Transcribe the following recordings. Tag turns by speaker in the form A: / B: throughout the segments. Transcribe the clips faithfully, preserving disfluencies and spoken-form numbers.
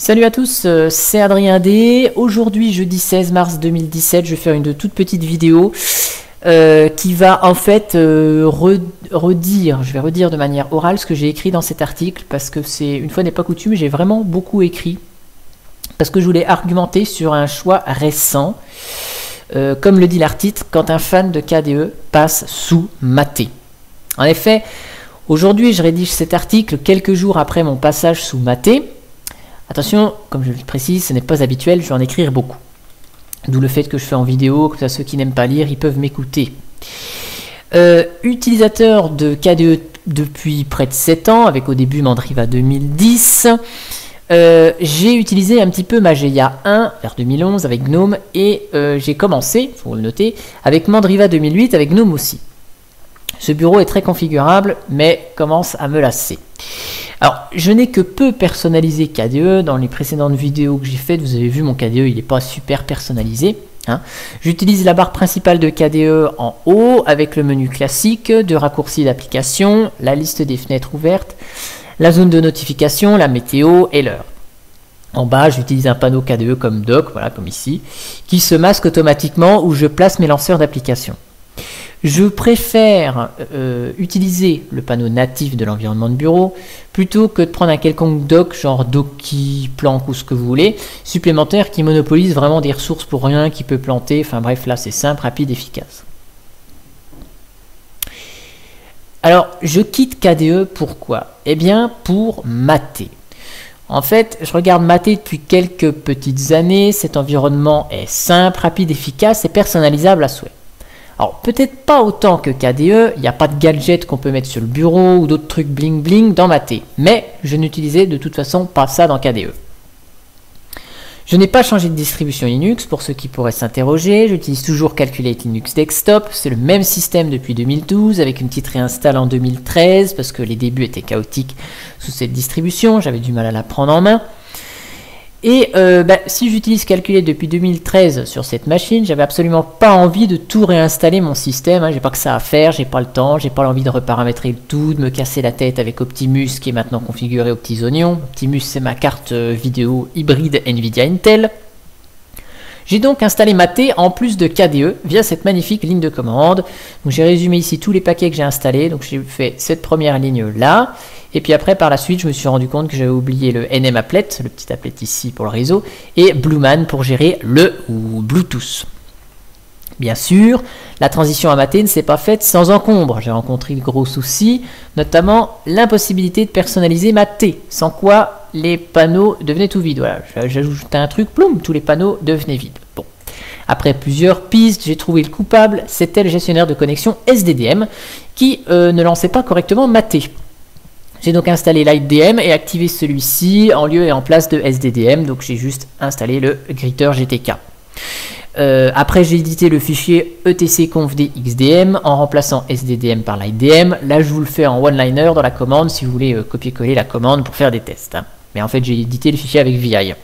A: Salut à tous, euh, c'est Adrien D. Aujourd'hui, jeudi seize mars deux mille dix-sept, je vais faire une toute petite vidéo euh, qui va en fait euh, re redire, je vais redire de manière orale ce que j'ai écrit dans cet article parce que c'est, une fois n'est pas coutume, j'ai vraiment beaucoup écrit parce que je voulais argumenter sur un choix récent. Euh, comme le dit l'article, quand un fan de K D E passe sous Maté. En effet, aujourd'hui, je rédige cet article quelques jours après mon passage sous Maté. Attention, comme je le précise, ce n'est pas habituel, je vais en écrire beaucoup. D'où le fait que je fais en vidéo, comme ça ceux qui n'aiment pas lire, ils peuvent m'écouter. Euh, utilisateur de K D E depuis près de sept ans, avec au début Mandriva deux mille dix, euh, j'ai utilisé un petit peu Mageia un vers deux mille onze avec GNOME, et euh, j'ai commencé, il faut le noter, avec Mandriva deux mille huit avec GNOME aussi. Ce bureau est très configurable, mais commence à me lasser. Alors, je n'ai que peu personnalisé K D E. Dans les précédentes vidéos que j'ai faites, vous avez vu mon K D E, il n'est pas super personnalisé. Hein. J'utilise la barre principale de K D E en haut, avec le menu classique, de raccourcis d'application, la liste des fenêtres ouvertes, la zone de notification, la météo et l'heure. En bas, j'utilise un panneau K D E comme doc, voilà, comme ici, qui se masque automatiquement où je place mes lanceurs d'application. Je préfère euh, utiliser le panneau natif de l'environnement de bureau plutôt que de prendre un quelconque doc, genre Docky, Planck ou ce que vous voulez, supplémentaire qui monopolise vraiment des ressources pour rien, qui peut planter. Enfin bref, là c'est simple, rapide, efficace. Alors, je quitte K D E, pourquoi? Eh bien, pour Maté. En fait, je regarde Maté depuis quelques petites années. Cet environnement est simple, rapide, efficace et personnalisable à souhait. Alors, peut-être pas autant que K D E, il n'y a pas de gadget qu'on peut mettre sur le bureau ou d'autres trucs bling bling dans Maté, mais je n'utilisais de toute façon pas ça dans K D E. Je n'ai pas changé de distribution Linux pour ceux qui pourraient s'interroger, j'utilise toujours Calculate Linux Desktop, c'est le même système depuis deux mille douze avec une petite réinstall en deux mille treize parce que les débuts étaient chaotiques sous cette distribution, j'avais du mal à la prendre en main. Et euh, bah, si j'utilise Calculate depuis deux mille treize sur cette machine, j'avais absolument pas envie de tout réinstaller mon système. Hein. J'ai pas que ça à faire, j'ai pas le temps, j'ai pas l'envie de reparamétrer le tout, de me casser la tête avec Optimus qui est maintenant configuré aux petits oignons. Optimus, c'est ma carte vidéo hybride Nvidia Intel. J'ai donc installé Maté en plus de K D E via cette magnifique ligne de commande. J'ai résumé ici tous les paquets que j'ai installés. Donc j'ai fait cette première ligne là. Et puis après, par la suite, je me suis rendu compte que j'avais oublié le N M Applet, le petit applet ici pour le réseau, et Blueman pour gérer le ou Bluetooth. Bien sûr, la transition à Maté ne s'est pas faite sans encombre. J'ai rencontré de gros soucis, notamment l'impossibilité de personnaliser Maté, sans quoi les panneaux devenaient tout vides. Voilà, j'ajoutais un truc, ploum, tous les panneaux devenaient vides. Bon. Après plusieurs pistes, j'ai trouvé le coupable, c'était le gestionnaire de connexion S D D M qui euh, ne lançait pas correctement Maté. J'ai donc installé LightDM et activé celui-ci en lieu et en place de S D D M, donc j'ai juste installé le Gritter G T K. Euh, après, j'ai édité le fichier etcconfd.xdm en remplaçant S D D M par LightDM. Là, je vous le fais en one-liner dans la commande si vous voulez euh, copier-coller la commande pour faire des tests. Hein. Mais en fait, j'ai édité le fichier avec V I.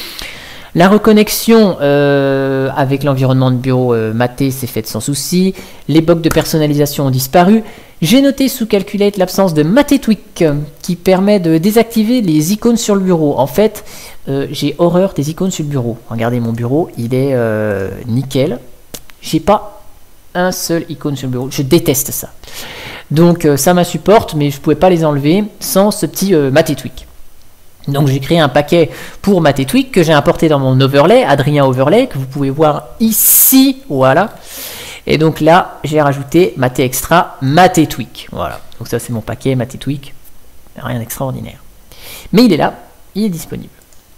A: La reconnexion euh, avec l'environnement de bureau euh, Maté s'est faite sans souci. Les bugs de personnalisation ont disparu. J'ai noté sous Calculate l'absence de Maté Tweak euh, qui permet de désactiver les icônes sur le bureau. En fait, euh, j'ai horreur des icônes sur le bureau. Regardez mon bureau, il est euh, nickel. J'ai pas un seul icône sur le bureau. Je déteste ça. Donc euh, ça m'insupporte, mais je pouvais pas les enlever sans ce petit euh, Maté Tweak. Donc j'ai créé un paquet pour Maté Tweak que j'ai importé dans mon overlay, Adrien Overlay, que vous pouvez voir ici, voilà. Et donc là, j'ai rajouté Maté Extra, Maté Tweak, voilà. Donc ça c'est mon paquet Maté Tweak, rien d'extraordinaire. Mais il est là, il est disponible.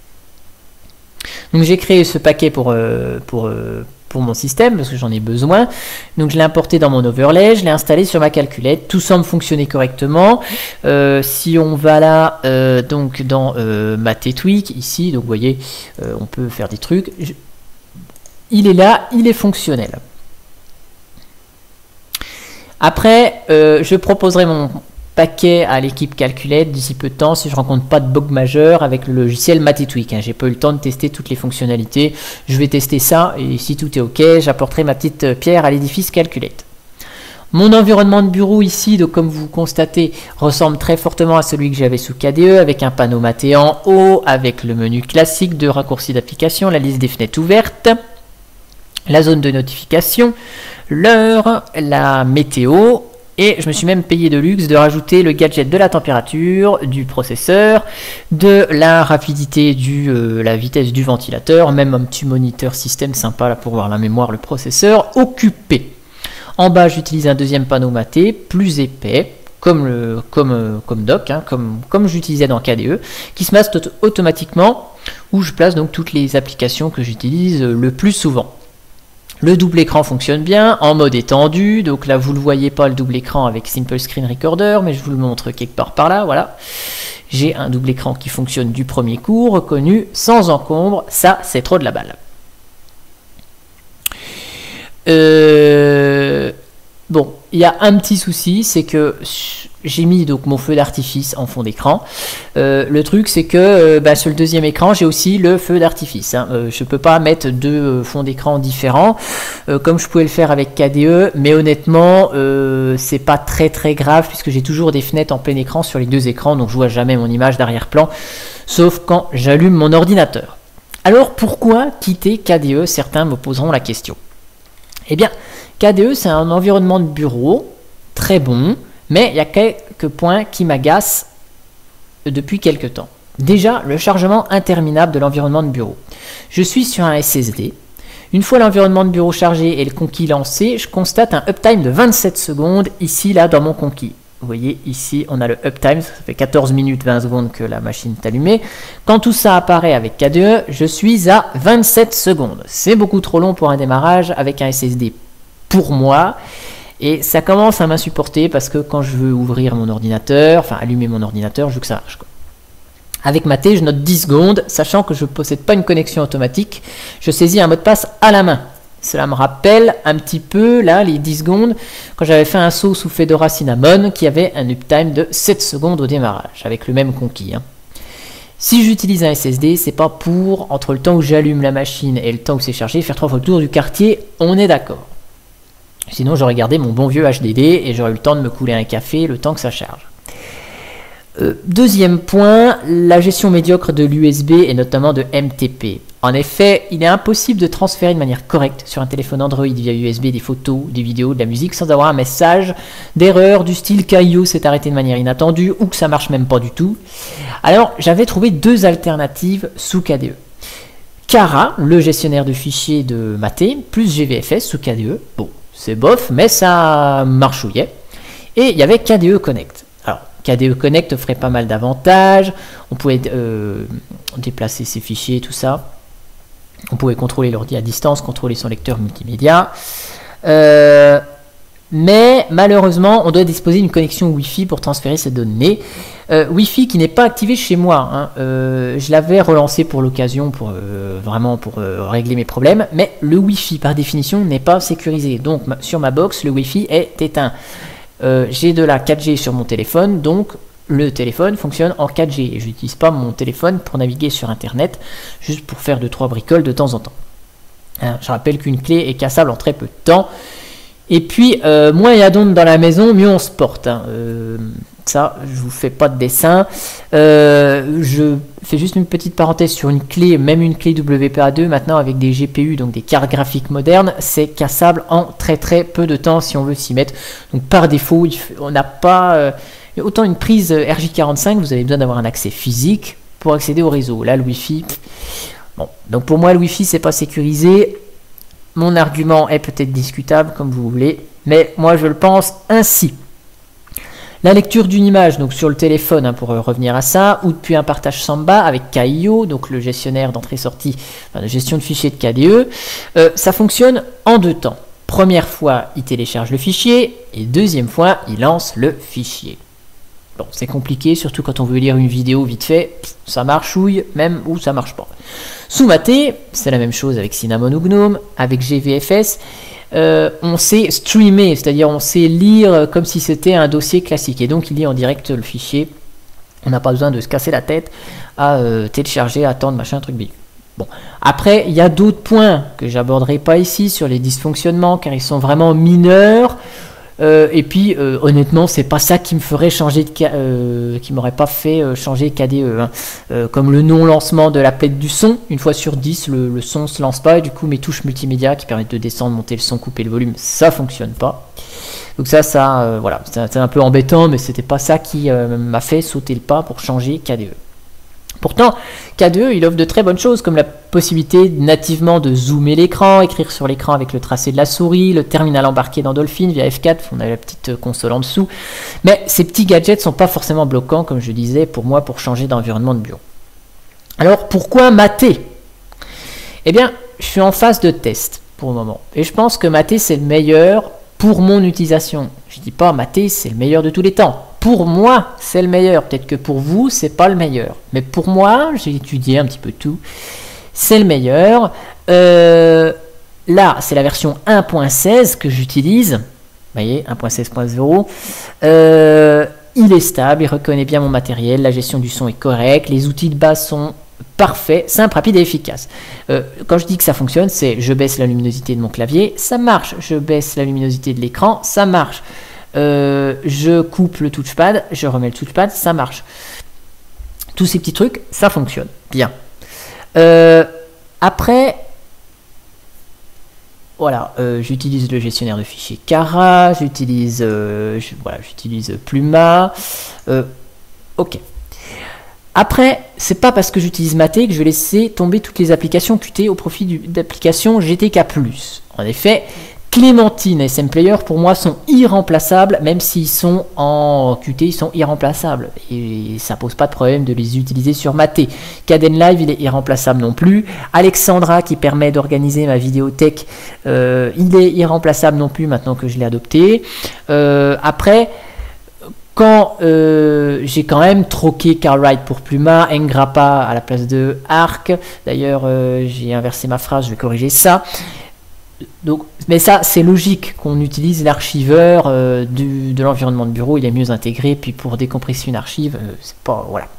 A: Donc j'ai créé ce paquet pour, euh, pour, euh, pour mon système, parce que j'en ai besoin. Donc je l'ai importé dans mon overlay, je l'ai installé sur ma calculette, tout semble fonctionner correctement. Euh, si on va là, euh, donc dans euh, Maté Tweak, ici, donc vous voyez, euh, on peut faire des trucs. Je... Il est là, il est fonctionnel. Après, euh, je proposerai mon paquet à l'équipe Calculate d'ici peu de temps si je rencontre pas de bug majeur avec le logiciel Maté Tweak. Hein. J'ai pas eu le temps de tester toutes les fonctionnalités. Je vais tester ça et si tout est ok, j'apporterai ma petite pierre à l'édifice Calculate. Mon environnement de bureau ici, donc comme vous constatez, ressemble très fortement à celui que j'avais sous K D E, avec un panneau maté en haut, avec le menu classique de raccourcis d'application, la liste des fenêtres ouvertes, la zone de notification, l'heure, la météo, et je me suis même payé de luxe de rajouter le gadget de la température, du processeur, de la rapidité, du euh, la vitesse du ventilateur, même un petit moniteur système sympa là pour voir la mémoire, le processeur occupé. En bas, j'utilise un deuxième panneau maté, plus épais, comme, le, comme, euh, comme dock, hein, comme, comme j'utilisais dans K D E, qui se masque automatiquement, où je place donc toutes les applications que j'utilise le plus souvent. Le double écran fonctionne bien, en mode étendu, donc là vous ne le voyez pas le double écran avec Simple Screen Recorder, mais je vous le montre quelque part par là, voilà. J'ai un double écran qui fonctionne du premier coup, reconnu, sans encombre, ça c'est trop de la balle. Euh... Bon, il y a un petit souci, c'est que j'ai mis donc mon feu d'artifice en fond d'écran. Euh, le truc, c'est que euh, bah, sur le deuxième écran, j'ai aussi le feu d'artifice. Hein. Euh, je ne peux pas mettre deux euh, fonds d'écran différents, euh, comme je pouvais le faire avec K D E, mais honnêtement, euh, c'est pas très très grave, puisque j'ai toujours des fenêtres en plein écran sur les deux écrans, donc je vois jamais mon image d'arrière-plan, sauf quand j'allume mon ordinateur. Alors pourquoi quitter K D E? Certains me poseront la question. Eh bien, K D E, c'est un environnement de bureau très bon, mais il y a quelques points qui m'agacent depuis quelques temps. Déjà, le chargement interminable de l'environnement de bureau. Je suis sur un S S D. Une fois l'environnement de bureau chargé et le conquis lancé, je constate un uptime de vingt-sept secondes, ici, là, dans mon conquis. Vous voyez, ici, on a le uptime, ça fait quatorze minutes vingt secondes que la machine est allumée. Quand tout ça apparaît avec K D E, je suis à vingt-sept secondes. C'est beaucoup trop long pour un démarrage avec un S S D pour moi. Et ça commence à m'insupporter parce que quand je veux ouvrir mon ordinateur, enfin allumer mon ordinateur, je veux que ça marche, quoi. Avec Maté, je note dix secondes, sachant que je ne possède pas une connexion automatique. Je saisis un mot de passe à la main. Cela me rappelle un petit peu, là, les dix secondes, quand j'avais fait un saut sous Fedora Cinnamon, qui avait un uptime de sept secondes au démarrage, avec le même conquis. Hein. Si j'utilise un S S D, c'est pas pour, entre le temps où j'allume la machine et le temps où c'est chargé, faire trois fois le tour du quartier, on est d'accord. Sinon, j'aurais gardé mon bon vieux H D D et j'aurais eu le temps de me couler un café le temps que ça charge. Euh, deuxième point, la gestion médiocre de l'U S B et notamment de M T P. En effet, il est impossible de transférer de manière correcte sur un téléphone Android via U S B des photos, des vidéos, de la musique sans avoir un message d'erreur du style K I O s'est arrêté de manière inattendue ou que ça marche même pas du tout. Alors, j'avais trouvé deux alternatives sous K D E. Kara, le gestionnaire de fichiers de Maté, plus G V F S sous K D E. Bon, c'est bof, mais ça marchouillait. Et il y avait K D E Connect. Alors, K D E Connect offrait pas mal d'avantages. On pouvait euh, déplacer ses fichiers, tout ça. On pouvait contrôler l'ordi à distance, contrôler son lecteur multimédia. Euh, mais malheureusement, on doit disposer d'une connexion Wi-Fi pour transférer ces données. Euh, Wi-Fi qui n'est pas activé chez moi. Hein. Euh, je l'avais relancé pour l'occasion, pour euh, vraiment pour euh, régler mes problèmes. Mais le Wi-Fi, par définition, n'est pas sécurisé. Donc, ma, sur ma box, le Wi-Fi est éteint. Euh, j'ai de la quatre G sur mon téléphone, donc le téléphone fonctionne en quatre G et je n'utilise pas mon téléphone pour naviguer sur internet, juste pour faire deux trois bricoles de temps en temps. Hein, je rappelle qu'une clé est cassable en très peu de temps. Et puis, euh, moins il y a d'ondes dans la maison, mieux on se porte. Hein. Euh, ça, je vous fais pas de dessin. Euh, je fais juste une petite parenthèse sur une clé, même une clé W P A deux, maintenant avec des G P U, donc des cartes graphiques modernes, c'est cassable en très très peu de temps si on veut s'y mettre. Donc par défaut, on n'a pas... Euh, autant une prise R J quarante-cinq, vous avez besoin d'avoir un accès physique pour accéder au réseau. Là, le Wi-Fi... Bon, donc pour moi, le Wi-Fi, c'est pas sécurisé. Mon argument est peut-être discutable, comme vous voulez, mais moi, je le pense ainsi. La lecture d'une image, donc sur le téléphone, hein, pour euh, revenir à ça, ou depuis un partage Samba avec K I O, donc le gestionnaire d'entrée-sortie, enfin, de gestion de fichiers de K D E, euh, ça fonctionne en deux temps. Première fois, il télécharge le fichier, et deuxième fois, il lance le fichier. Bon, c'est compliqué, surtout quand on veut lire une vidéo vite fait, ça marchouille, même ou ça marche pas. Sous Maté, c'est la même chose avec Cinnamon ou Gnome, avec G V F S, euh, on sait streamer, c'est-à-dire on sait lire comme si c'était un dossier classique, et donc il lit en direct le fichier, on n'a pas besoin de se casser la tête à euh, télécharger, attendre, machin, truc bidule. Bon, après, il y a d'autres points que j'aborderai pas ici sur les dysfonctionnements, car ils sont vraiment mineurs. Euh, et puis, euh, honnêtement, c'est pas ça qui me ferait changer de euh, qui m'aurait pas fait euh, changer K D E. Hein. Euh, comme le non-lancement de la plaque du son, une fois sur dix, le, le son se lance pas, et du coup, mes touches multimédia qui permettent de descendre, monter le son, couper le volume, ça fonctionne pas. Donc ça, ça, euh, voilà, c'est un peu embêtant, mais c'était pas ça qui euh, m'a fait sauter le pas pour changer K D E. Pourtant, K D E, il offre de très bonnes choses, comme la possibilité nativement de zoomer l'écran, écrire sur l'écran avec le tracé de la souris, le terminal embarqué dans Dolphin via F quatre, on a la petite console en dessous. Mais ces petits gadgets ne sont pas forcément bloquants, comme je disais, pour moi, pour changer d'environnement de bureau. Alors, pourquoi mater? Eh bien, je suis en phase de test pour le moment. Et je pense que mater, c'est le meilleur pour mon utilisation. Je ne dis pas mater, c'est le meilleur de tous les temps. Pour moi, c'est le meilleur. Peut-être que pour vous, c'est pas le meilleur. Mais pour moi, j'ai étudié un petit peu tout. C'est le meilleur. Euh, là, c'est la version un point seize que j'utilise. Vous voyez, un point seize point zéro. Euh, il est stable, il reconnaît bien mon matériel. La gestion du son est correcte. Les outils de base sont parfaits, simples, rapides et efficaces. Euh, quand je dis que ça fonctionne, c'est je baisse la luminosité de mon clavier, ça marche. Je baisse la luminosité de l'écran, ça marche. Euh, je coupe le touchpad, je remets le touchpad, ça marche. Tous ces petits trucs, ça fonctionne bien. Euh, après, voilà, euh, j'utilise le gestionnaire de fichiers Kara, j'utilise euh, voilà, j'utilise Pluma. Euh, ok. Après, c'est pas parce que j'utilise Maté que je vais laisser tomber toutes les applications Qt au profit d'applications G T K plus. En effet, Clémentine et S M Player pour moi sont irremplaçables, même s'ils sont en Qt, ils sont irremplaçables. Et ça pose pas de problème de les utiliser sur Maté. Kdenlive, il est irremplaçable non plus. Alexandra, qui permet d'organiser ma vidéothèque, euh, il est irremplaçable non plus maintenant que je l'ai adopté. Euh, après, quand euh, j'ai quand même troqué Carlwright pour Pluma, Ngrappa à la place de Arc. D'ailleurs, euh, j'ai inversé ma phrase, je vais corriger ça. Donc, mais ça, c'est logique qu'on utilise l'archiveur euh, de l'environnement de bureau, il est mieux intégré, puis pour décompresser une archive, euh, c'est pas, voilà.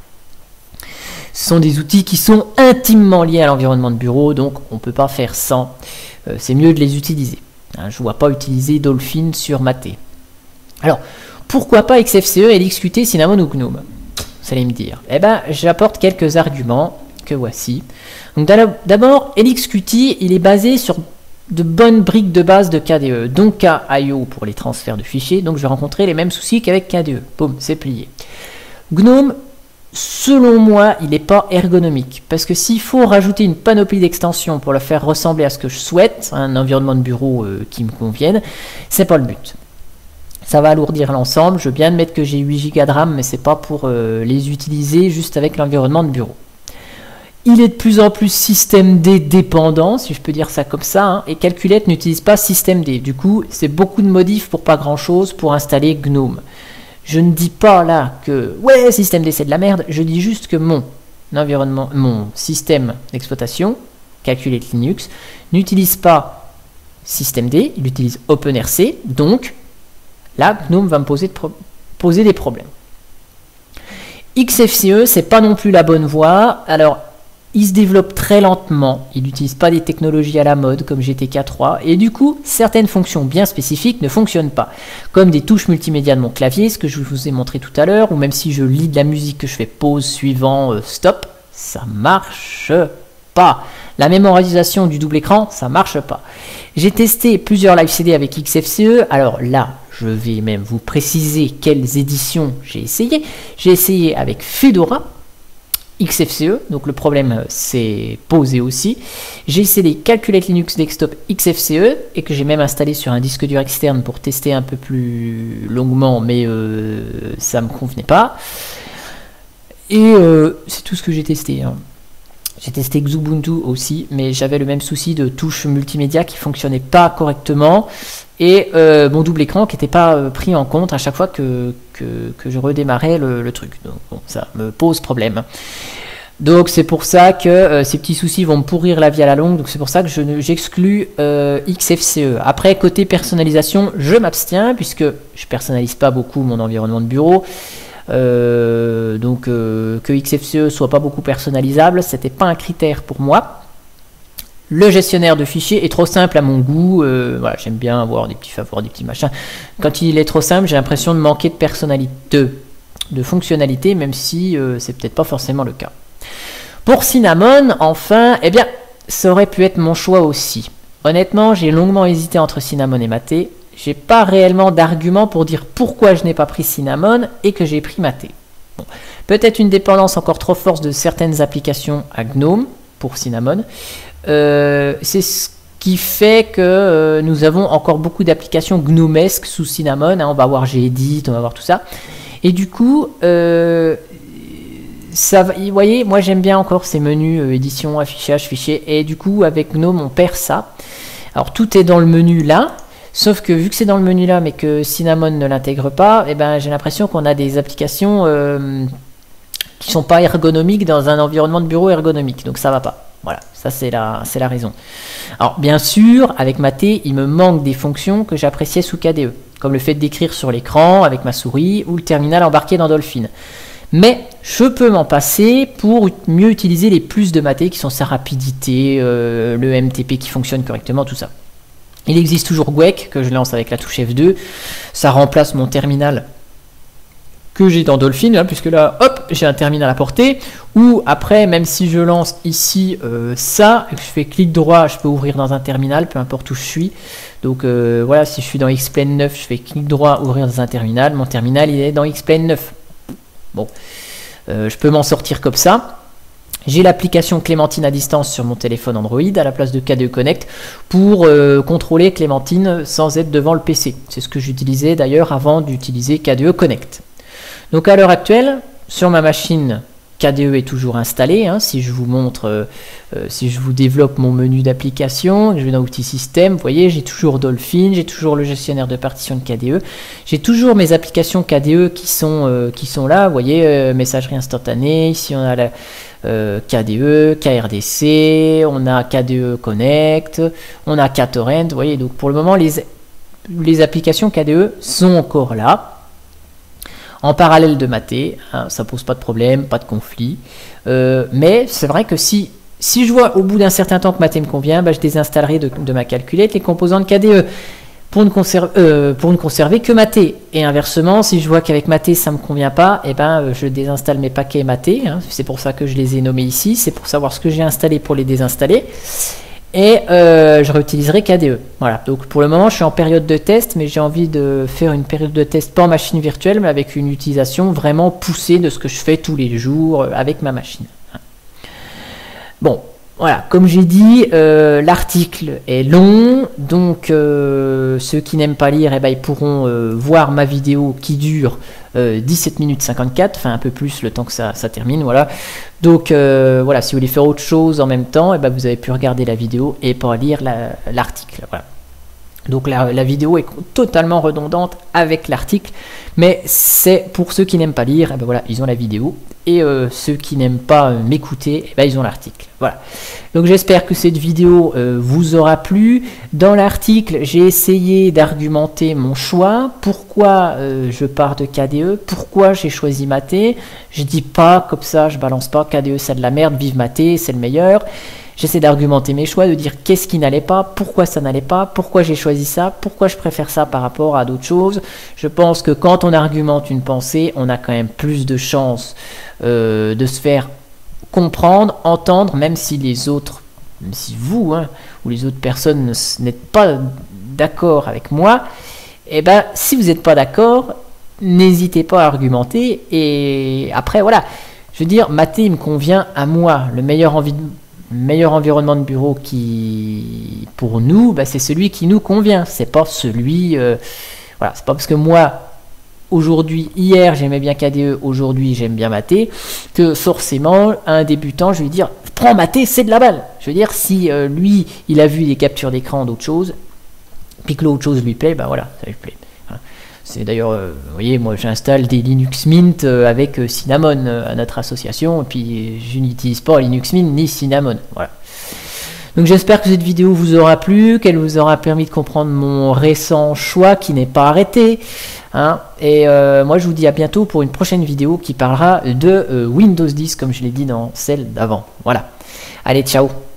A: Ce sont des outils qui sont intimement liés à l'environnement de bureau, donc on ne peut pas faire sans. Euh, c'est mieux de les utiliser. Hein, je ne vois pas utiliser Dolphin sur Maté. Alors, pourquoi pas X F C E, L X Qt, Cinnamon ou Gnome? Vous allez me dire. Eh bien, j'apporte quelques arguments que voici. Donc d'abord, L X Qt, il est basé sur de bonnes briques de base de K D E, donc K I O pour les transferts de fichiers, donc je vais rencontrer les mêmes soucis qu'avec K D E. Boum, c'est plié. Gnome, selon moi, il n'est pas ergonomique, parce que s'il faut rajouter une panoplie d'extensions pour le faire ressembler à ce que je souhaite, un environnement de bureau euh, qui me convienne, c'est pas le but. Ça va alourdir l'ensemble, je veux bien admettre que j'ai huit giga de RAM, mais c'est pas pour euh, les utiliser juste avec l'environnement de bureau. Il est de plus en plus système D dépendant, si je peux dire ça comme ça, hein, et Calculette n'utilise pas système D. Du coup, c'est beaucoup de modifs pour pas grand chose pour installer Gnome. Je ne dis pas là que ouais, système D c'est de la merde, je dis juste que mon environnement, mon système d'exploitation, Calculette Linux, n'utilise pas système D, il utilise OpenRC, donc là, Gnome va me poser, de pro poser des problèmes. X F C E, c'est pas non plus la bonne voie. Alors, il se développe très lentement, il n'utilise pas des technologies à la mode comme G T K trois, et du coup, certaines fonctions bien spécifiques ne fonctionnent pas, comme des touches multimédia de mon clavier, ce que je vous ai montré tout à l'heure, ou même si je lis de la musique que je fais pause, suivant, euh, stop, ça marche pas. La mémorisation du double écran, ça marche pas. J'ai testé plusieurs live C D avec X F C E, alors là, je vais même vous préciser quelles éditions j'ai essayé. J'ai essayé avec Fedora, X F C E, donc le problème c'est posé aussi. J'ai essayé Calculette Linux Desktop X F C E, et que j'ai même installé sur un disque dur externe pour tester un peu plus longuement, mais euh, ça ne me convenait pas. Et euh, c'est tout ce que j'ai testé. Hein. J'ai testé Xubuntu aussi, mais j'avais le même souci de touches multimédia qui ne fonctionnaient pas correctement, et euh, mon double écran qui n'était pas euh, pris en compte à chaque fois que, que, que je redémarrais le, le truc. Donc bon, ça me pose problème. Donc c'est pour ça que euh, ces petits soucis vont me pourrir la vie à la longue, donc c'est pour ça que je j'exclus euh, X F C E. Après, côté personnalisation, je m'abstiens, puisque je personnalise pas beaucoup mon environnement de bureau. Euh, donc euh, que X F C E soit pas beaucoup personnalisable, c'était pas un critère pour moi. Le gestionnaire de fichiers est trop simple à mon goût. Euh, voilà, j'aime bien avoir des petits favoris, des petits machins. Quand il est trop simple, j'ai l'impression de manquer de personnalité, de, de fonctionnalité, même si euh, c'est peut-être pas forcément le cas. Pour Cinnamon, enfin, eh bien, ça aurait pu être mon choix aussi. Honnêtement, j'ai longuement hésité entre Cinnamon et Mate. J'ai pas réellement d'argument pour dire pourquoi je n'ai pas pris Cinnamon et que j'ai pris Mate. Bon. Peut-être une dépendance encore trop forte de certaines applications à GNOME pour Cinnamon. Euh, c'est ce qui fait que euh, nous avons encore beaucoup d'applications gnomesques sous Cinnamon, hein, on va voir Gedit, on va voir tout ça, et du coup euh, ça va, vous voyez, moi j'aime bien encore ces menus euh, édition, affichage, fichier, et du coup avec GNOME on perd ça. Alors tout est dans le menu là, sauf que vu que c'est dans le menu là mais que Cinnamon ne l'intègre pas, et ben j'ai l'impression qu'on a des applications euh, qui sont pas ergonomiques dans un environnement de bureau ergonomique, donc ça va pas. Voilà, ça c'est la, c'est la raison. Alors bien sûr, avec Mate, il me manque des fonctions que j'appréciais sous K D E, comme le fait d'écrire sur l'écran avec ma souris ou le terminal embarqué dans Dolphin. Mais je peux m'en passer pour mieux utiliser les plus de Mate qui sont sa rapidité, euh, le M T P qui fonctionne correctement, tout ça. Il existe toujours Gwek que je lance avec la touche F deux, ça remplace mon terminal que j'ai dans Dolphin, là, puisque là, hop, j'ai un terminal à portée, ou après, même si je lance ici euh, ça, et que je fais clic droit, je peux ouvrir dans un terminal, peu importe où je suis. Donc euh, voilà, si je suis dans Xplane neuf, je fais clic droit, ouvrir dans un terminal, mon terminal il est dans Xplane neuf. Bon, euh, je peux m'en sortir comme ça. J'ai l'application Clémentine à distance sur mon téléphone Android à la place de K D E Connect pour euh, contrôler Clémentine sans être devant le P C. C'est ce que j'utilisais d'ailleurs avant d'utiliser K D E Connect. Donc à l'heure actuelle, sur ma machine, K D E est toujours installé. Hein, si je vous montre, euh, euh, si je vous développe mon menu d'application, je vais dans outils système, vous voyez, j'ai toujours Dolphin, j'ai toujours le gestionnaire de partition de K D E, j'ai toujours mes applications K D E qui sont, euh, qui sont là, vous voyez, euh, messagerie instantanée, ici on a la euh, K D E, K R D C, on a K D E Connect, on a KTorrent, vous voyez, donc pour le moment les, les applications K D E sont encore là. En parallèle de Mate, hein, ça pose pas de problème, pas de conflit. Euh, mais c'est vrai que si, si je vois au bout d'un certain temps que Mate me convient, bah, je désinstallerai de, de ma calculette les composants de K D E pour ne, conserver, euh, pour ne conserver que Mate. Et inversement, si je vois qu'avec Mate ça me convient pas, et ben, je désinstalle mes paquets Mate. Hein, c'est pour ça que je les ai nommés ici, c'est pour savoir ce que j'ai installé pour les désinstaller. Et euh, je réutiliserai K D E. Voilà, donc pour le moment je suis en période de test, mais j'ai envie de faire une période de test pas en machine virtuelle, mais avec une utilisation vraiment poussée de ce que je fais tous les jours avec ma machine. Bon, voilà, comme j'ai dit, euh, l'article est long, donc euh, ceux qui n'aiment pas lire, eh ben, ils pourront euh, voir ma vidéo qui dure euh, dix-sept minutes cinquante-quatre, enfin un peu plus le temps que ça, ça termine, voilà. Donc euh, voilà, si vous voulez faire autre chose en même temps, eh ben, vous avez pu regarder la vidéo et pas lire l'article, voilà. Donc la, la vidéo est totalement redondante avec l'article, mais c'est pour ceux qui n'aiment pas lire, eh ben voilà, ils ont la vidéo, et euh, ceux qui n'aiment pas euh, m'écouter, eh ben ils ont l'article. Voilà. Donc j'espère que cette vidéo euh, vous aura plu. Dans l'article, j'ai essayé d'argumenter mon choix, pourquoi euh, je pars de K D E, pourquoi j'ai choisi Mate. Je dis pas comme ça, je balance pas K D E c'est de la merde, vive Mate, c'est le meilleur. J'essaie d'argumenter mes choix, de dire qu'est-ce qui n'allait pas, pourquoi ça n'allait pas, pourquoi j'ai choisi ça, pourquoi je préfère ça par rapport à d'autres choses. Je pense que quand on argumente une pensée, on a quand même plus de chances euh, de se faire comprendre, entendre, même si les autres, même si vous hein, ou les autres personnes n'êtes pas d'accord avec moi, et ben si vous n'êtes pas d'accord, n'hésitez pas à argumenter. Et après voilà, je veux dire, Mate me convient à moi, le meilleur envie de meilleur environnement de bureau qui pour nous bah, c'est celui qui nous convient, c'est pas celui euh, voilà, c'est pas parce que moi aujourd'hui, hier j'aimais bien K D E, aujourd'hui j'aime bien Mate, que forcément un débutant je vais lui dire prends Mate, c'est de la balle. Je veux dire, si euh, lui il a vu des captures d'écran d'autres choses puis que l'autre chose lui plaît, bah voilà, ça lui plaît. C'est d'ailleurs, euh, vous voyez, moi j'installe des Linux Mint euh, avec euh, Cinnamon euh, à notre association, et puis je n'utilise pas Linux Mint ni Cinnamon. Voilà. Donc j'espère que cette vidéo vous aura plu, qu'elle vous aura permis de comprendre mon récent choix qui n'est pas arrêté. Hein. Et euh, moi je vous dis à bientôt pour une prochaine vidéo qui parlera de euh, Windows dix, comme je l'ai dit dans celle d'avant. Voilà. Allez, ciao!